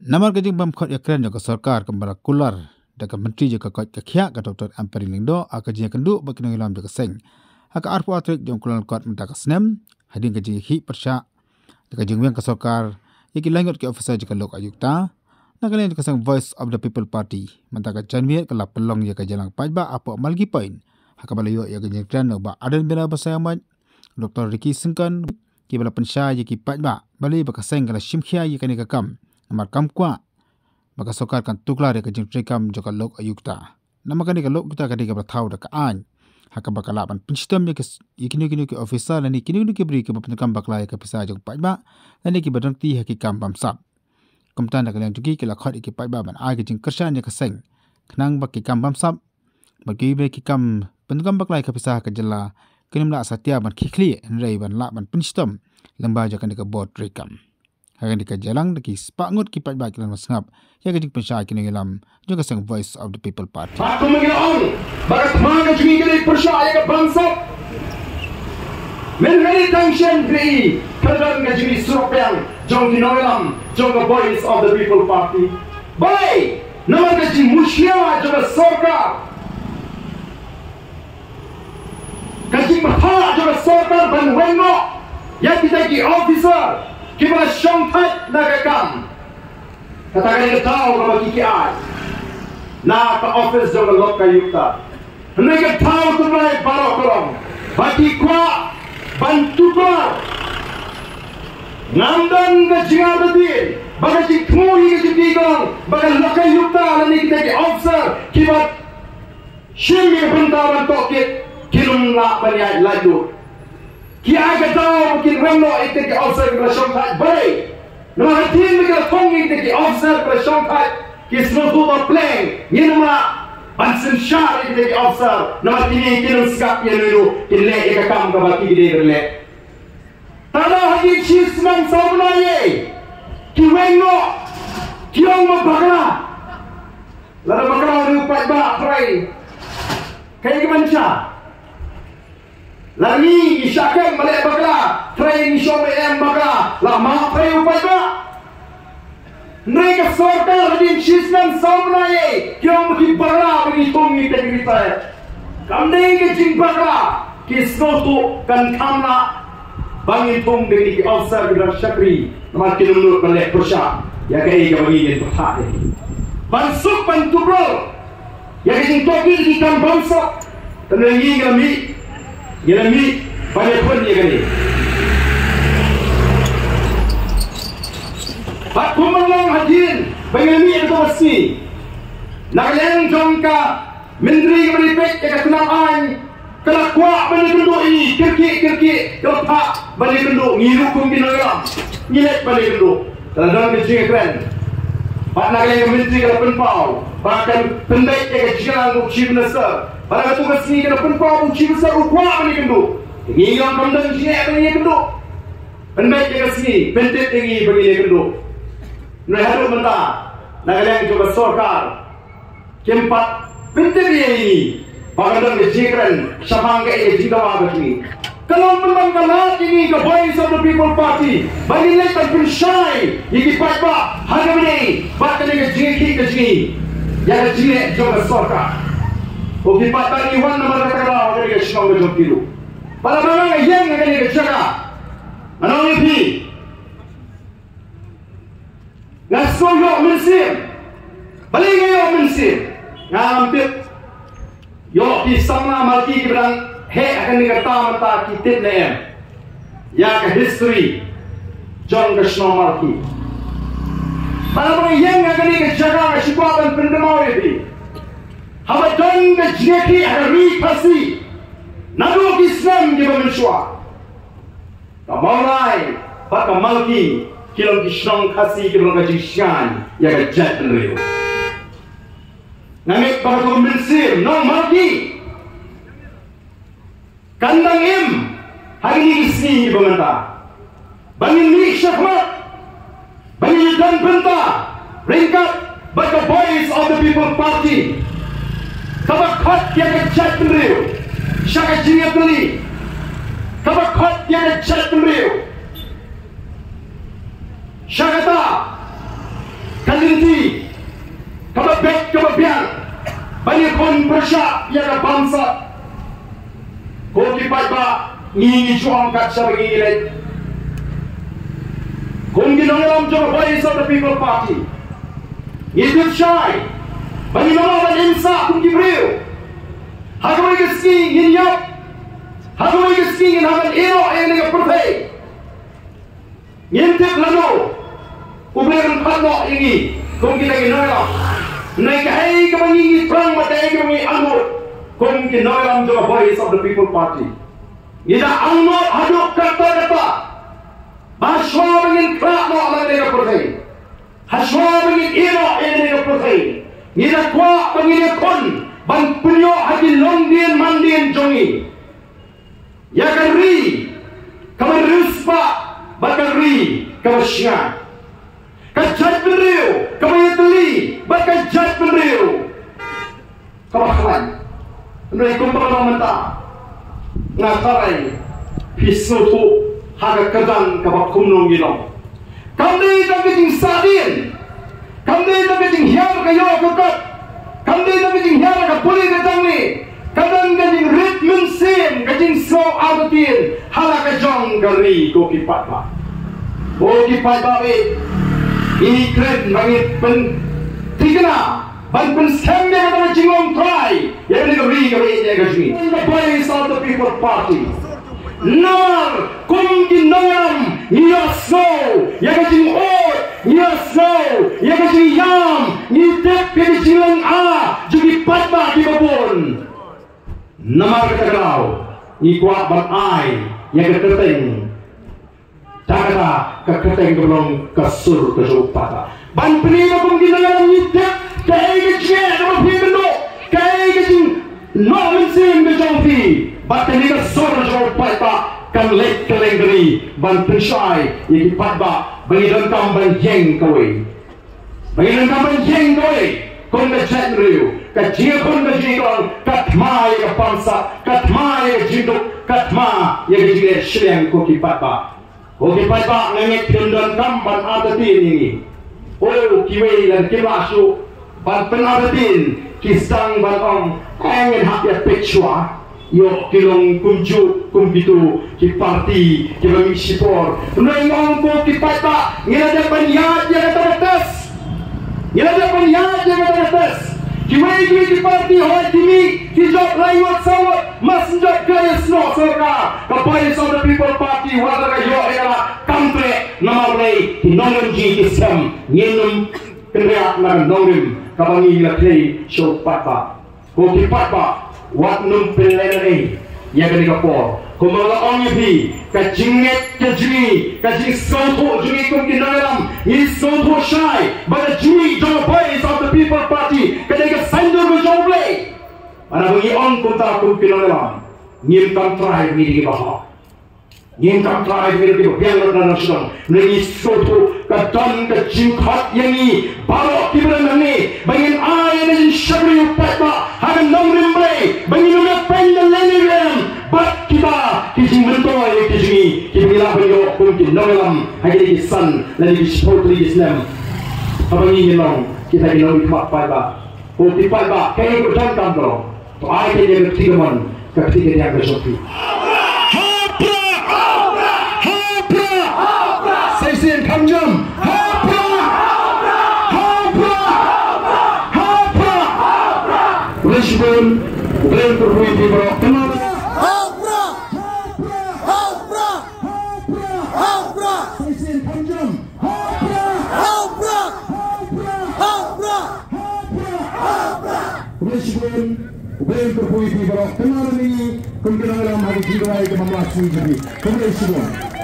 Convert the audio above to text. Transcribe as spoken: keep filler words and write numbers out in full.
Namar kajing bam khot yakren jaka sarkar kembara kular daga menteri jaka kot kakhya ka Doktor Amperi Lingdo akajing kendu bakinang ilam jaka seng haka arpu atrik jong kulan kot mentaka snem hading kajing hi persya jaka jingweng ka sarkar yaki langot ke officer jaka lok ayukta nakalen jaka sang Voice of the People Party mentaka janwiat kala pelong jaka jalang pajba apa malgi poin haka balayo yaka jingkren ba adan bela basayamat Doktor Ricky Sengkan ki bala pensya yaki pajba bali baka seng kala shimkhya yakani kakam Namar kam kwa baka sokar kan tuklar ya kajing trekam joka lok ayukta. Nama kan ka lok kita kadika bertau dak an. Haka baka laban pinstem ya kini kini ke officer lani kini kini ke beri ke penekam bakla ya ke pisa jok pajba lani ki badang ti haki kam bamsap. Kumtan dak yang juki ke lakhot iki pajba ban ai kajing kersan ya keseng. Kenang baki kam bamsap bagi be ki kam penekam bakla ya ke pisa ke jela kini mla satya ban kikli nrai ban la ban pinstem lemba jakan dika bot trekam. Hagan dika jalang daki sepangut kipat baik dalam sengap ya kajing pensya kini ngilam juga sang Voice of the People Party. Aku mengilang barat mana jungi kini persya ya ke bangsa menghari tension kini kerana kajing surupyang jong kini ngilam jong ke Voice of the People Party baik nama kajing musya juga sarkar kajing berhak juga sarkar ban wengok yang kita ki officer Kibala syongtat nagakam. Katakan kita tahu kalau kiki ay. Na ka office jong lok kayukta. Mereka tahu tu mulai barok korong. Bagi kwa bantu kwa. Ngandan ke jingal betin. Bagai jing kemuri ke jing digong. Bagai lok kayukta lani kita di officer. Kibat syimi bentar tokit. Kilum nak banyai laju. Kia aga tahu mungkin remlo itu ke officer bersyong tak baik. Nama hati mereka kongi itu ke officer bersyong tak kisah tu tak pleng. Ini nama bansen syar itu ke officer. Nama kini kini skap yang dulu kini lek ika kam kabaki gede berlek. Tanah hati cis nam saunai. Kiwengo kiong mabakla. Lalu bakla rupai bak pray. Kayak gimana? Lagi isyakan balik bakla, train shop em bakla, lama pray upai ba. Mereka sarkar hadin shisnan samnaye, kyo mungkin bakla bagi tungi tegritai. Kamne ke jing bakla, kisno tu kan kamna bagi tung dengan ki officer bila syakri, nama kinunut balik persya, ya kai ka bagi yang berhak. Bansuk bantu bro, ya jing toki di kan bansuk, tenangi kami. Yeremi banyak pun dia kini. Aku mengang hadirin bagi itu mesti. Naklayang jongka menteri beripek yang kenal an kelak kuat balik kenduk ini kirki kirki kelak balik kenduk ngiru kumkin orang ngilet balik kenduk dalam dalam kecil keren. Pak naklayang menteri kalau penpau bahkan pendek yang kecilan chief minister. Para tugas ni kena penpau uci besar ukwa balik kenduk. Ini yang pandang sini balik kenduk. Pendek yang sini, pentet tinggi balik kenduk. Mereka harus mentah. Nak kalian coba sarkar. Keempat, pentet ini. Pakadang kejikran, syabang ke ini jikawa begini. Kalau memang kalah ini ke Voice of the People Party, bagi letak pensyai, ini pak-pak, harga ini, bahkan ini kejiki kejiki. Yang kejiki coba sarkar. Okey patah iwan nama kata kala orang yang syong berjumpa dulu. Pada mana yang akan dikerjakan? Mana ni pi? Ngasuh mensim, balik yo mensim. Ngampit yo pisang na malki berang he akan dikata mata kitab nem. Ya ke history John Krishna malki. Pada mana yang akan dikerjakan? Syukuran pendemau ini. Habadan ke jeki hari pasti nado Islam di manusia. Kamalai pak malki kilom Islam kasih kilom kajisyan ya kejat nriu. Namik pak mensir no malki kandang im hari ini isni di banganta. Bangin ni syahmat bangin dan benta ringkat baka Voice of the People Party. Kabak khot yang kecil penriu, syaka jingat beli. Kabak khot yang kecil penriu, syaka tak. Kali pun persyak ia ke bangsa. Kau kipai ba ngi juang kat siapa ngi ilai. Kau ngi nongram jong Voice of the People Party. Itu syai. Bagi nama dan insa kau kibriu. Hagoi keski ngi nyap. Hagoi keski ngi hagan ero yang ngi pertai. Ngintip lalu. Ubleran padok ini. Kau kita ngi nongram. Naik hai kau ngi perang badai kau ngi anggur. Kau ngi nongram jong Voice of the People Party. Ida anggur haduk kata-kata. Bahaswa bengin kerak no ala nega pertai. Haswa bengin ero yang nega pertai. Ida kuat bengin kon. Ban punyo haji longdian mandian jongi. Ya kari. Kamar ruspa. Bakal ri. Kamar syah. Kajat beriu. Kamar yateli. Bakal jat beriu. Kamar kawan. Nui kumpul mentah. Ngatarai. Pisnu tu. Haga kedang kabak kumnong gilong. Kami tak kecing sadin. Kami tak kecing hiar kayo kekat. Kami tak kecing hiar ka puli ketang ni. Kadang kecing ritmen sin. Kecing slow adutin. Hala kejong gari ko kipat ba. Ko kipat ba we. Ini kred bangit pen. Tigna. Ban pen scam dia kata jingong try. Ya ni gari gari dia gajmi. The Voice of the People Party. Namar kum ginam niasno ya kajing or niasno ya kajing yam ni tep kajing lang a jugi patba di babon namar kagau ni kuat bat ai ya keteng takata keteng belum kasur kesupata ban penina kum ginam ni tep kai kajing no pimendo kai kajing no mensin bejongti Batin ni kesor jauh patba kan lek kelengri ban pensai yang patba bagi rengkam ban jeng kawai bagi rengkam ban jeng kawai kon be chat riu ka jia kon be jingong kat mai ka pansa kat mai ka jinduk kat ma yang jile shreng ko ki patba ko ki patba ngek kendan kam ban atatin ini oh kiwei dan kilasu ban penadatin kisang ban ong angin hak ya pechua yo kilong kumju kumbitu ki parti ki bagi sipor nai ngongko ki pata ngada panyat ya kata tes ngada panyat ya kata tes ki wei ki parti hoi timi ki jot laiwat sawat mas jot kaya sno soka ka Voice of the People Party wala ka yo era kamtre namalai ki nongem ji ki sam nyenum kria na nongem ka bangi la play show pata ko ki pata wat num pelenai ya kali kapor kumala ongi pi ka jinget ka jini ka jing soto jini kum kinalam ni soto shai but jini the Voice of the People Party ka dega sandur go joble ana bagi on kum ta kum kinalam ngim kam try ni di baha ngim kam try ni di biang na nasional ni soto ka don ka jing khat yangi baro kibran ni bangin ay ni shabri patba hagan nomrim bre bangin na penda lenirem bat kita kijing mentoy kijing kibila banyo kuntin nolam hagi san lagi sportly islam abangi nilong kita ginawi kmak patba o tipatba kay ko jan kamro to ay ke dia tigamon ketika dia ke sopi hapra hapra hapra hapra sesin kamjam hapra hapra hapra hapra Lisbon Bukan perbuatan di bawah kenal. Hapra, hapra, hapra, hapra. Sesin panjang. Hapra, hapra, hapra, hapra, hapra. Lisbon Bukan perbuatan di bawah kenal ini. Kemudian dalam hari jiwa yang memelasukan diri. Kemudian Lisbon.